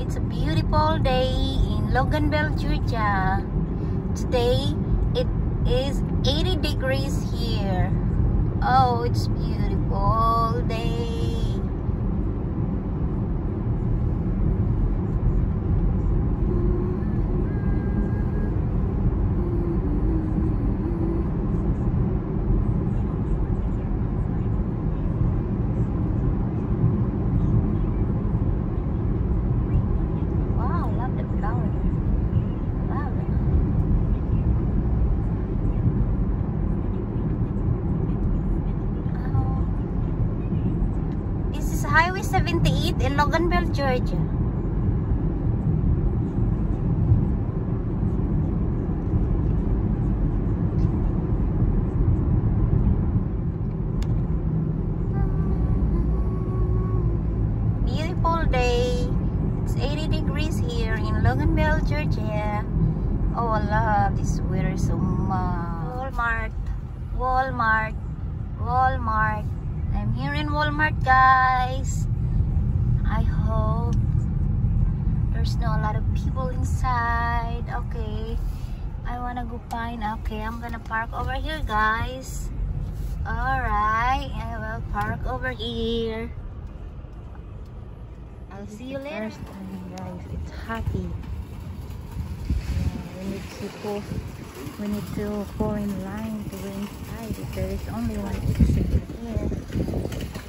It's a beautiful day in Loganville, Georgia. Today it is 80 degrees here. Oh, it's beautiful day. Highway 78 in Loganville, Georgia. Beautiful day. It's 80 degrees here in Loganville, Georgia. Oh, I love this weather so much. Walmart. I'm here in Walmart, guys. I hope there's not a lot of people inside. Okay, I wanna go find. Okay, I'm gonna park over here, guys. Alright, I will park over here. I'll see you later. First time, guys, it's happy. Yeah, we need to go in line to go inside. If there is only one exit here.